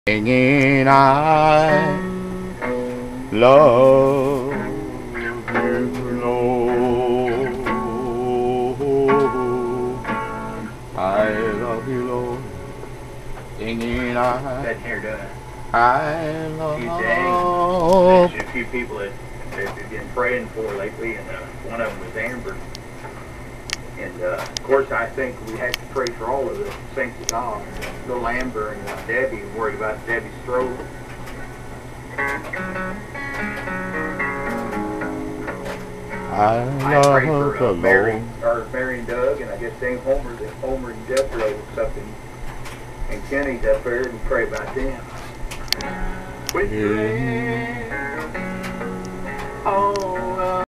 Singing I love you, Lord. I love you, Lord. Singing That here doing I love a few days. There's a few people that have been praying for lately, and one of them was Amber. And of course, I think we have to pray for all of the saints of God. Little Amber and Debbie, worried about Debbie's throat. I pray for Mary Lord. and Doug, and I guess Homer and Jethro or something. And Kenny's up there, and pray about them. With your hand, oh.